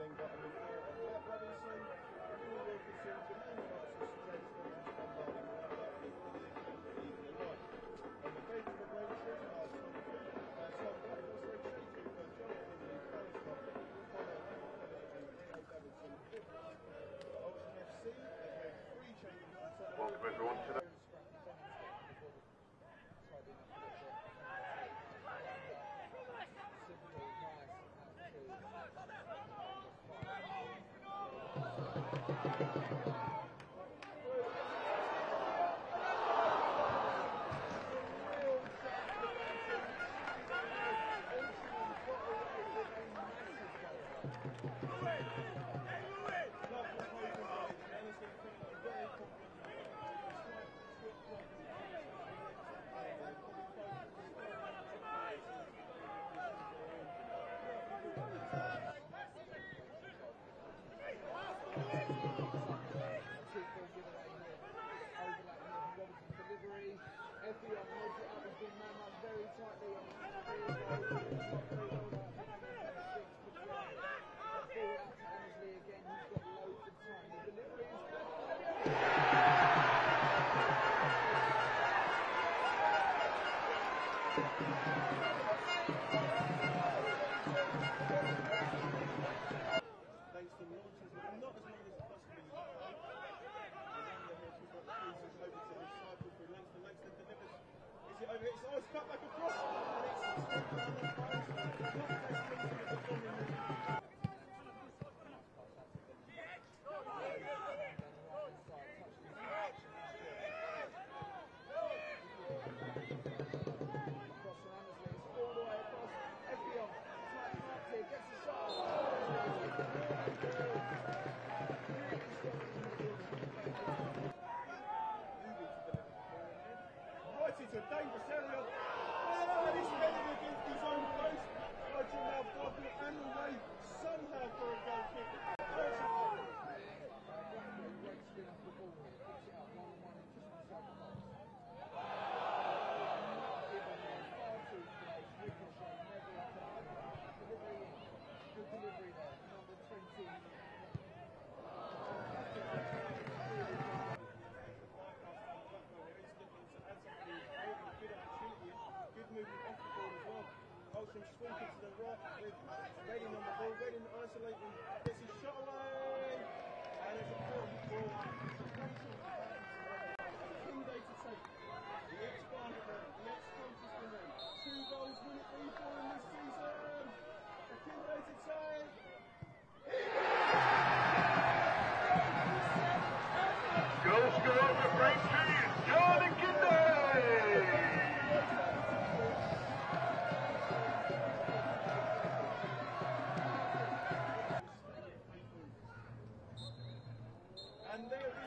nothing but a report of Matt Robinson, who will consume the main rights of strength and bombarding one of our people in the evening night. On the bench for Braintree are Tom Blackwood's retreating for Jonathan Lee Carlstock, Connor and Joe Davidson. Oldham FC have made 3 changes to the Welcome everyone to the cut back across, and it's straight down the post. It's a dangerous area. Oh, and he's headed against his own post. Roger now blocking and away somehow for a goal kick. Good delivery there, number 20. Good movement off the ball as well. Oldham sweeping to the right with Redding on the ball. Redding isolating, gets his shot away, and it's a important ball. Day to take. The ex-Barnet, the ex-Colchester winner. 2 goals will it be for him this season? A Day to take. goal scorer for Braintree, Jordan Kinday! And there